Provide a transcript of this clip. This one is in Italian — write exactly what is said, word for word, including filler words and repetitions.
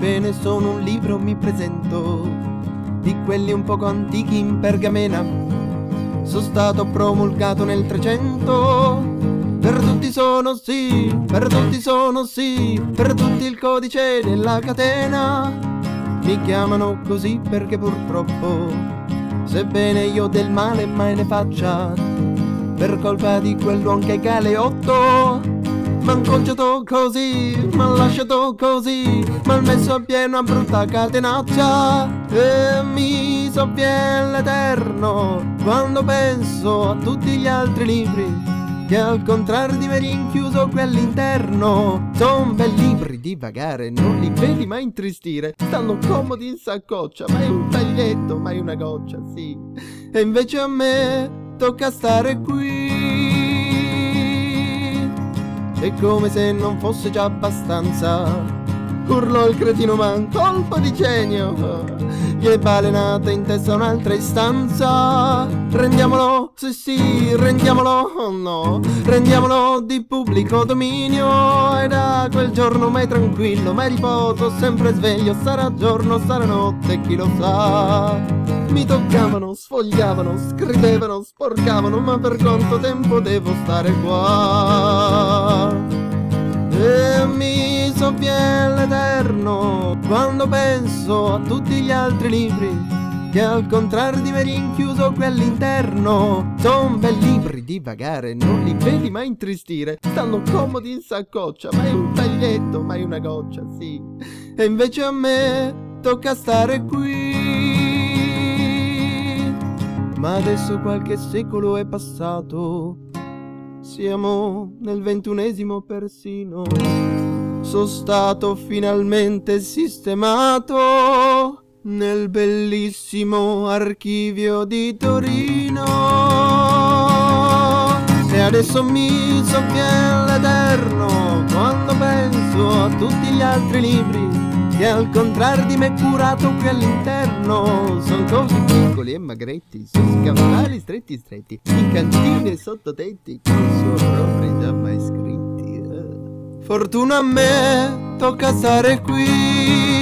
Sebbene sono un libro mi presento, di quelli un poco antichi in pergamena. Sono stato promulgato nel trecento. Per tutti sono sì, per tutti sono sì, per tutti il codice della catena. Mi chiamano così perché purtroppo, sebbene io del male mai ne faccia, per colpa di quell'uomo che galeotto, m'han conciato così, m'han lasciato così, m'han messo a pieno una brutta catenaccia. E mi sovviene l'eterno quando penso a tutti gli altri libri che al contrario di me rinchiuso qui all'interno. Son bei libri di vagare, non li vedi mai intristire, stanno comodi in saccoccia, mai un taglietto, mai una goccia, sì. E invece a me tocca stare qui, è come se non fosse già abbastanza. Urlò il cretino man, colpo di genio, gli è balenata in testa un'altra istanza. Rendiamolo, sì sì, rendiamolo, oh no, rendiamolo di pubblico dominio. E da quel giorno mai tranquillo, mai riposo, sempre sveglio, sarà giorno, sarà notte, chi lo sa. Mi toccavano, sfogliavano, scrivevano, sporcavano, ma per quanto tempo devo stare qua? E mi sovviene l'eterno quando penso a tutti gli altri libri che al contrario di me rinchiuso qui all'interno. Son bei libri di vagare, non li vedi mai intristire, stanno comodi in saccoccia, mai un taglietto, mai una goccia, sì. E invece a me tocca stare qui. Ma adesso qualche secolo è passato, siamo nel ventunesimo persino. Sono stato finalmente sistemato nel bellissimo archivio di Torino. E adesso mi sovviene l'eterno quando penso a tutti gli altri libri che al contrario di me curato qui all'interno. Son così piccoli e magretti, su scaffali stretti stretti, in cantine e sottotetti, che non sono proprio già mai scritti. Fortuna a me tocca stare qui,